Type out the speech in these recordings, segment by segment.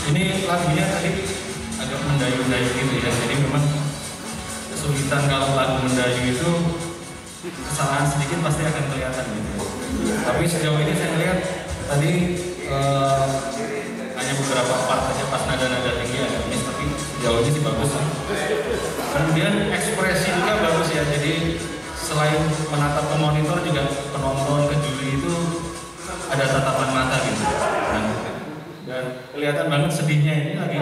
Ini lagunya tadi agak mendayu-dayu gitu ya, jadi memang kesulitan kalau lagu mendayu itu kesalahan sedikit pasti akan kelihatan gitu. Tapi sejauh ini saya lihat tadi hanya beberapa part aja pas nada-nada tinggi agak miss, tapi sejauh ini sih bagus. Kemudian ekspresi juga bagus ya, jadi selain menatap ke monitor juga penonton, ke juri itu ada tatapan mata gitu. Dan kelihatan banget sedihnya ini lagi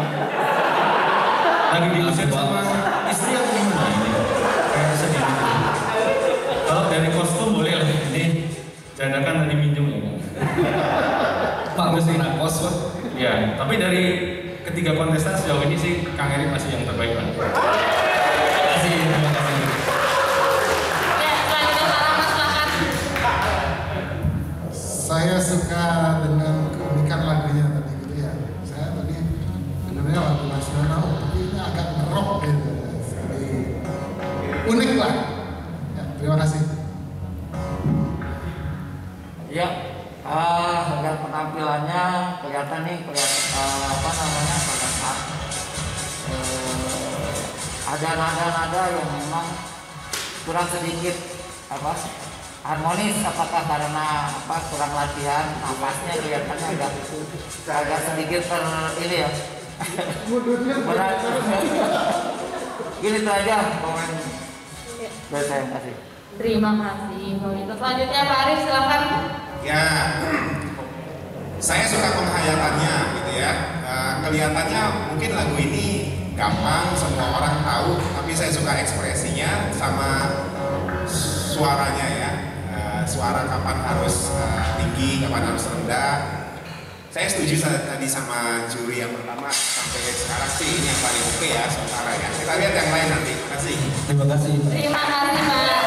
diusir sama istri atau gimana ini? Kayak sedih gitu. Kalau dari kostum boleh lah, ini dadakan tadi minjem ya. Bagus sih, kos. Ya, tapi dari ketiga kontestan sejauh ini sih Kang Eri masih yang terbaik banget. Terima kasih. Ya, selanjutnya Sarah, Mas, silakan. Saya suka dengan keunikan lagunya tadi gitu ya. Saya tadi sebenarnya lagu nasional, tapi ini agak ngerok gitu. Jadi unik lah. Ya, terima kasih. Ya, lihat penampilannya kelihatan nih, apa namanya, pada saat ada nada-nada yang memang kurang sedikit apa harmonis, apakah karena apa kurang latihan napasnya kelihatannya agak sedikit ini ya berat. Gini itu aja komen dari saya. Kasih. Terima kasih. Begitu selanjutnya Pak Arif, silakan. Ya, saya suka penghayatannya gitu ya. Kelihatannya mungkin lagu ini gampang, semua orang tahu, tapi saya suka ekspresinya sama suaranya ya. Suara kapan harus tinggi, kapan harus rendah. Saya setuju tadi sama juri yang pertama, sampai sekarang sih ini yang paling oke ya suara ya. Kita lihat yang lain nanti. Terima kasih. Terima kasih. Terima kasih Pak.